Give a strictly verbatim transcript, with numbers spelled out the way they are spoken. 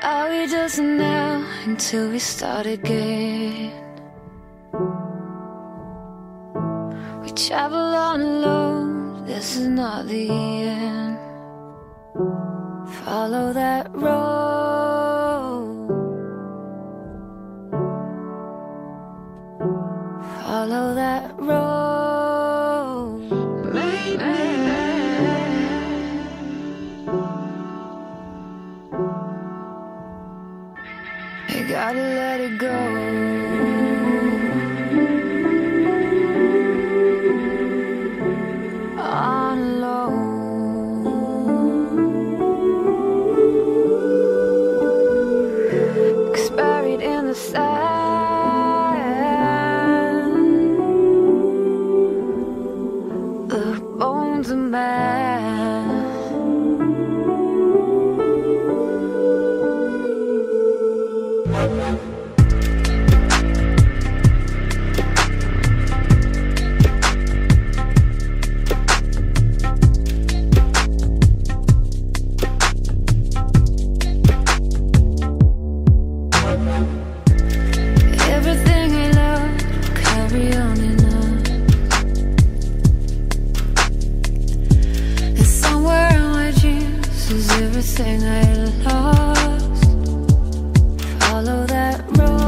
Are we just now until we start again? We travel on alone, this is not the end. Follow that road, follow that road, maybe. You gotta let it go. On alone, cause buried in the sand, the bones of man. Everything I love will carry on in us, and somewhere in my dreams is everything I lost. Follow that road.